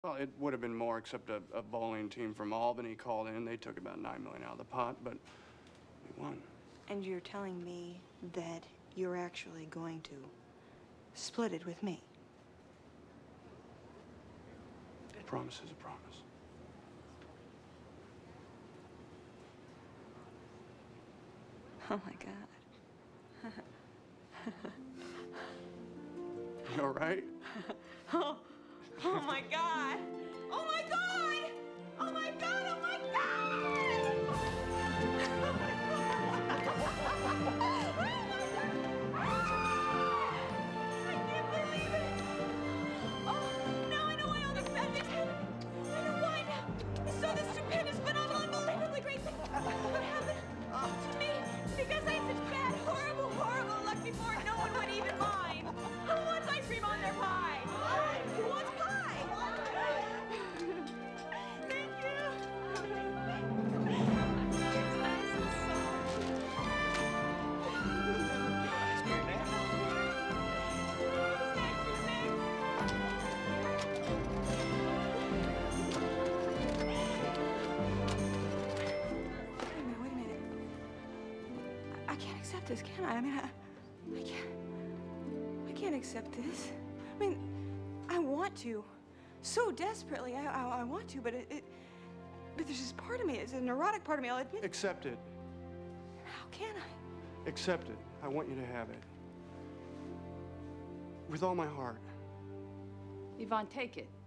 Well, it would have been more, except a bowling team from Albany called in. They took about $9 million out of the pot, but we won. And you're telling me that you're actually going to split it with me? A promise is a promise. Oh, my God. You all right? Oh my God! Oh my God! Oh my God! Oh my God! Oh my God! I can't believe it! Oh, now I know why all these bad things happen. I know why now. I saw this stupendous, phenomenal, unbelievably great thing. What happened to me? Because I had such bad, horrible, horrible luck before no one would even mind. Who wants ice cream on their pie? Who wants pie? Thank you. Wait a minute. I can't accept this, can I? I mean, I can't accept this. I mean, I want to, so desperately. I want to, but but there's this part of me. It's a neurotic part of me. I'll admit. Accept it. How can I? Accept it. I want you to have it. With all my heart. Yvonne, take it.